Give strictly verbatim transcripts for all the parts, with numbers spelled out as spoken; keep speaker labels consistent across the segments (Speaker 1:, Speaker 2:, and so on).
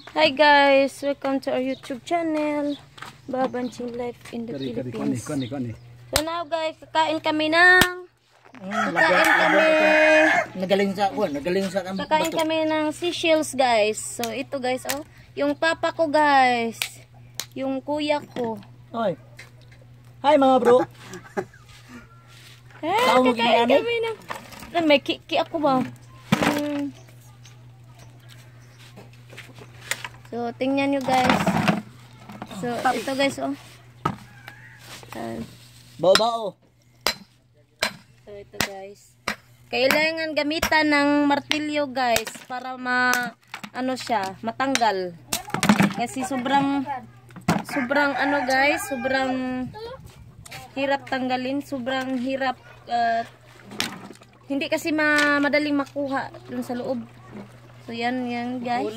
Speaker 1: Hi guys, welcome to our YouTube channel, Babanching Life in the Philippines. So now guys, kakain kami ng kakain kami
Speaker 2: nagaling sa kuan, nagaling sa kami.
Speaker 1: Kakain kami ng seashells guys. So ito guys, oh, yung papa ko guys, yung kuya ko.
Speaker 2: Oy. Hi mga bro.
Speaker 1: Eh, kakain kami ng may kiki ako ba? Hmm. So, tingnan nyo guys. So, ito guys, oh. Uh,
Speaker 2: Bao-bao.
Speaker 1: so, ito guys. Kailangan gamitan ng martilyo guys para ma, ano siya, matanggal. Kasi sobrang, sobrang ano guys, sobrang hirap tanggalin. Sobrang hirap, uh, hindi kasi ma, madaling makuha dun sa loob. So, yan, yan guys.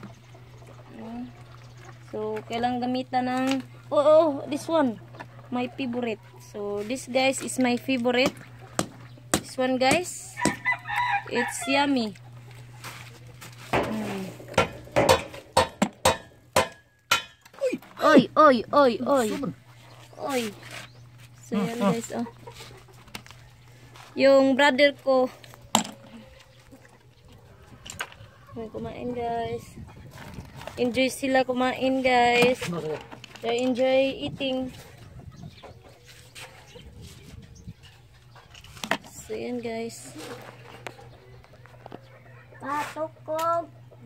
Speaker 1: So, kailangan gamitan ng, oh, oh, this one, my favorite. So, this guys is my favorite. This one guys, it's yummy. Mm. Oy, oy, oy, oy. Oy. So, yan guys, oh. Yung brother ko, may kumain guys. Enjoy sila kumain guys. They enjoy eating. So yan guys.
Speaker 3: Patukog.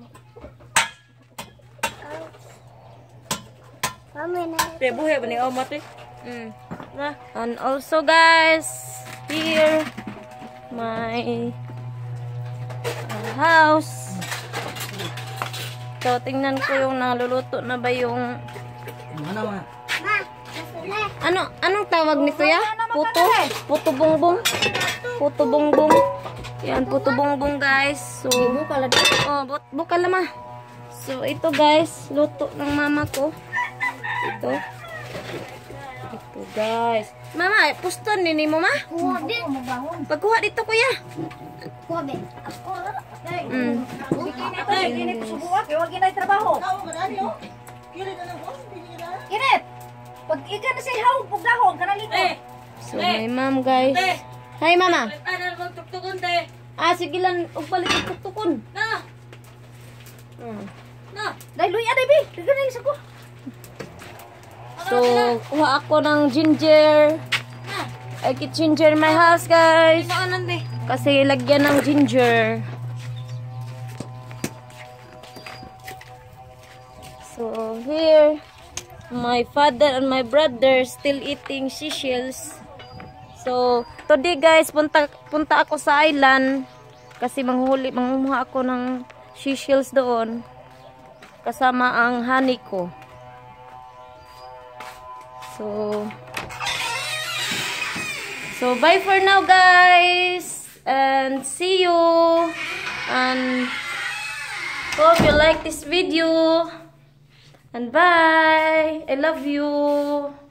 Speaker 1: Te buhay ba ni Omat eh? Mm. Nah. And also guys, here my uh, house. So, tingnan ko yung naluluto na ba yung...
Speaker 2: Ano ma?
Speaker 1: Ano? Anong tawag nito ya? Puto? Puto bongbong? Puto bongbong. Yan, puto bongbong guys. So, oh, bukal ma. So, ito guys, luto ng mama ko. Ito. Ito guys. Mama, puston nini mo ma? Pagkuha dito kuya.
Speaker 3: Kuha be. Ako.
Speaker 1: Mm.
Speaker 3: Kinit. Pag ika na siya hawag pagdahon kana lito.
Speaker 1: So my mom guys. Hi mama. Ah sige lang og palit og tuktukon. Na. Hmm. Na.
Speaker 3: Dai luy aday bi. Digan ni sa ko.
Speaker 1: So kuha ako ng ginger. I get ginger in my house guys. Kasi lagyan ng ginger. So here, my father and my brother still eating seashells. So today guys, punta punta ako sa island kasi manghuli mangunguha ako ng seashells doon kasama ang honey ko. So So bye for now guys, and see you, and hope you like this video. And bye. I love you.